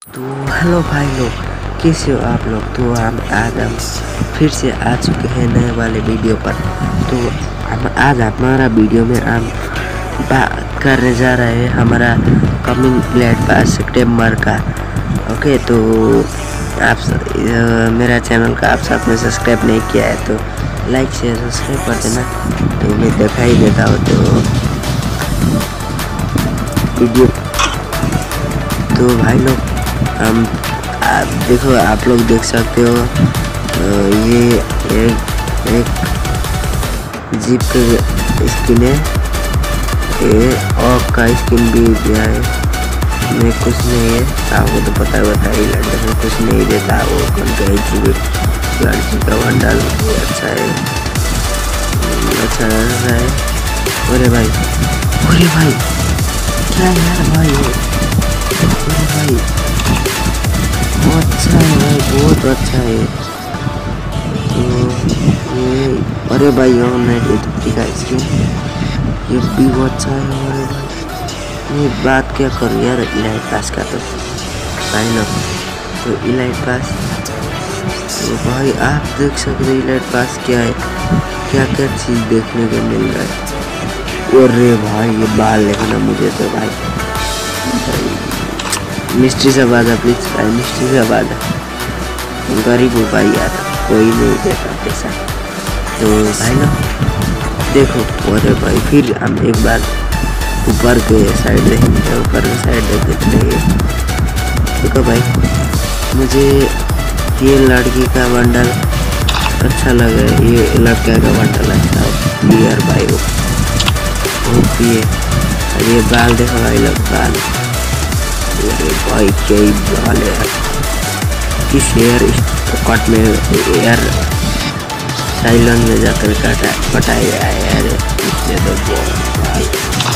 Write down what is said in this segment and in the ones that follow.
तो हेलो भाई लोग, कैसे हो आप लोग। तो हम फिर से आ चुके हैं नए वाले वीडियो पर। तो हम आज हमारा वीडियो में हम बात करने जा रहे हैं हमारा कमिंग इलाइट पास सितंबर का। ओके, तो मेरा चैनल का आप साथ में सब्सक्राइब नहीं किया है तो लाइक शेयर सब्सक्राइब कर देना। तो मैं दिखाई देता हूँ तो वीडियो। तो भाई लोग हम देखो, आप लोग देख सकते हो ये एक जीप का स्किन है, ये ऑक का स्किन भी दिया है। मैं कुछ नहीं है, आपको तो पता ही लड़के में कुछ नहीं देता वो कौन का लड़की का बंडल अच्छा है, अच्छा लग रहा है। अरे भाई क्या यार भाई, अरे भाई बहुत अच्छा है भाई, बहुत अच्छा है। तो ये अरे भाई और नहीं का स्किन ये भी बहुत अच्छा है। अरे भाई ये बात क्या करूँ यार इलाइट पास का। तो भाई लोग तो इलाइट पास, तो भाई आप देख सकते हो इलाइट पास क्या है, क्या क्या चीज़ देखने को मिल रहा है। अरे भाई ये बाल देखना मुझे तो भाई मिस्ट्री से बाजा प्लीज भाई, मिस्ट्री से बाजा। गरीब हो भाई यार, कोई नहीं देता पैसा। तो भाई लोग देखो, अरे भाई फिर हम एक बार ऊपर के साइड देखेंगे, ऊपर के साइड देखेंगे। देखो भाई मुझे ये लड़की का बंडल अच्छा लगा, ये लड़का का बंडल अच्छा है यार भाई। वो भी है, ये बाल देखो भाई लोग, बाल भाई क्या ही बाल है यार। किस हेयर कट में एयर साइलन में जाकर कटाया गया है यार, इसलिए तो भाई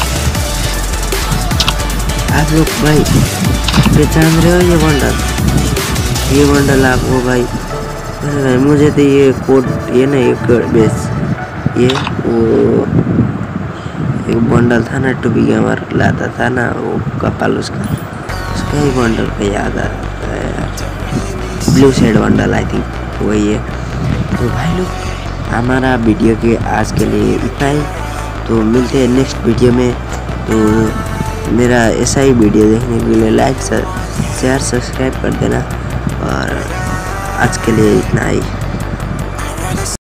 आप लोग भाई पहचान रहे हो ये बंडल आपको भाई। अरे भाई मुझे तो ये कोड ये ना एक बेस ये वो एक बंडल था ना, टू बी गेमर लाता था ना वो कपाल, उसका ही बंडल का याद आ रहा है यार, blue shade bundle I think वही है। तो भाई लोग हमारा वीडियो के आज के लिए इतना ही, तो मिलते हैं नेक्स्ट वीडियो में। तो मेरा ऐसा ही वीडियो देखने के लिए लाइक शेयर सब्सक्राइब कर देना, और आज के लिए इतना ही।